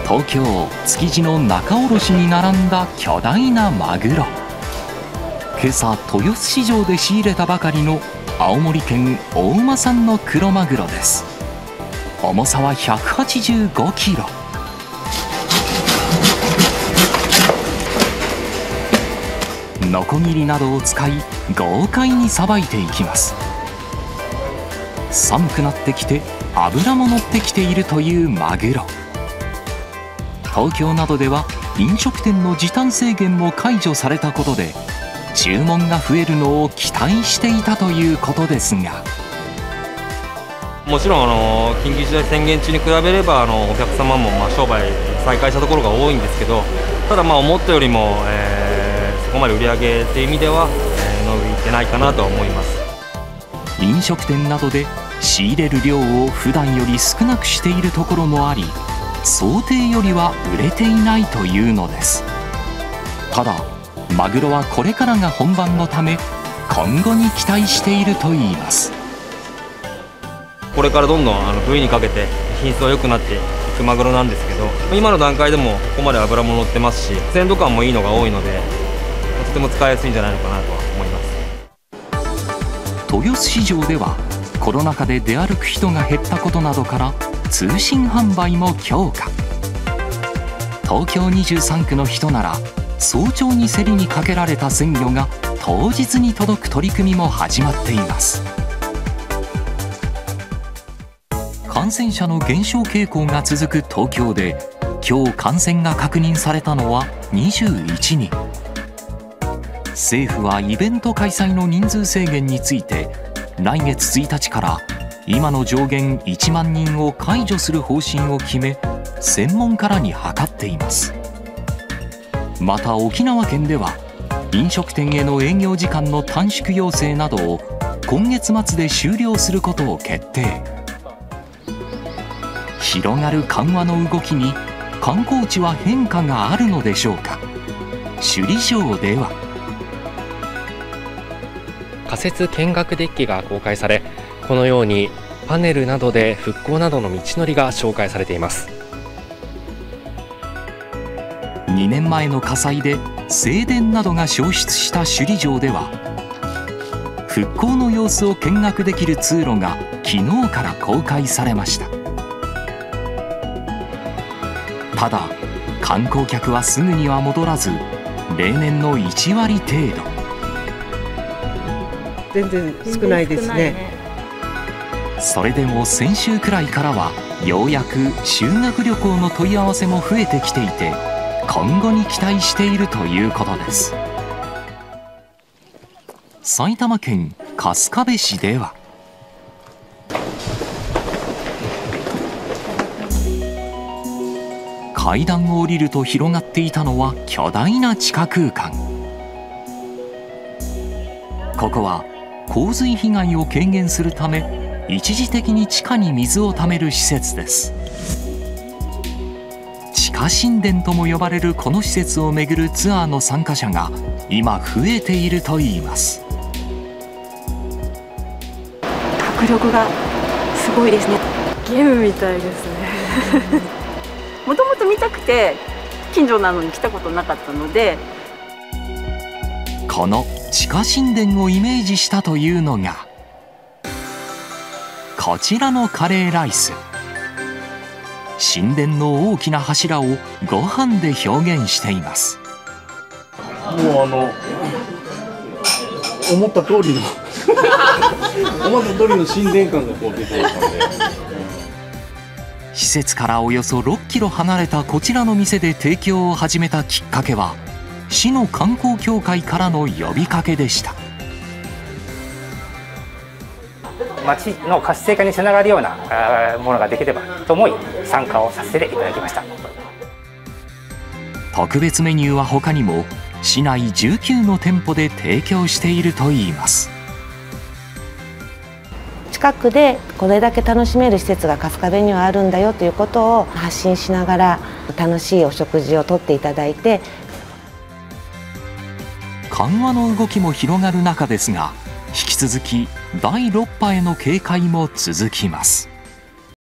東京・築地の仲卸に並んだ巨大なマグロ。今朝、豊洲市場で仕入れたばかりの青森県大間産のクロマグロです。重さは185キロ。ノコギリなどを使い、豪快にさばいていきます。寒くなってきて、脂も乗ってきているというマグロ。東京などでは飲食店の時短制限も解除されたことで、注文が増えるのを期待していたということですが。 もちろん緊急事態宣言中に比べればお客様も商売再開したところが多いんですけど、ただ思ったよりも、そこまで売り上げという意味では、伸びてないかなとは思います。 飲食店などで仕入れる量を普段より少なくしているところもあり、想定よりは売れていないというのです。ただ、マグロはこれからが本番のため、今後に期待しているといいます。 これからどんどん冬にかけて品質は良くなっていくマグロなんですけど、今の段階でもここまで脂も乗ってますし、鮮度感もいいのが多いので、とても使いやすいんじゃないのかなとは思います。 豊洲市場では、コロナ禍で出歩く人が減ったことなどから、通信販売も強化。東京23区の人なら、早朝に競りにかけられた鮮魚が当日に届く取り組みも始まっています。感染者の減少傾向が続く東京で、今日感染が確認されたのは21人。政府はイベント開催の人数制限について、来月1日から今の上限1万人を解除する方針を決め、専門家らに諮っています。また沖縄県では、飲食店への営業時間の短縮要請などを今月末で終了することを決定。広がる緩和の動きに、観光地は変化があるのでしょうか。首里城では。 仮設見学デッキが公開され、このようにパネルなどで復興などの道のりが紹介されています。 2年前の火災で正殿などが焼失した首里城では、復興の様子を見学できる通路が昨日から公開されました。ただ、観光客はすぐには戻らず、例年の1割程度。 全然少ないですね。 それでも先週くらいからは、ようやく修学旅行の問い合わせも増えてきていて、今後に期待しているということです。埼玉県春日部市では。階段を降りると広がっていたのは巨大な地下空間。ここは洪水被害を軽減するため、一時的に地下に水をためる施設です。地下神殿とも呼ばれるこの施設を巡るツアーの参加者が今増えているといいます。 迫力がすごいですね。ゲームみたいですね。もともと見たくて近所なのに来たことなかったので、 この地下神殿をイメージしたというのがこちらのカレーライス。神殿の大きな柱をご飯で表現しています。 もう思った通りの思った通りの神殿感がこう出てますので。 施設からおよそ6キロ離れたこちらの店で提供を始めたきっかけは、市の観光協会からの呼びかけでした。 町の活性化につながるようなものができればと思い、参加をさせていただきました。 特別メニューは他にも市内19の店舗で提供しているといいます。 近くでこれだけ楽しめる施設が春日部にはあるんだよということを発信しながら、楽しいお食事をとっていただいて。 緩和の動きも広がる中ですが、引き続き第6波への警戒も続きます。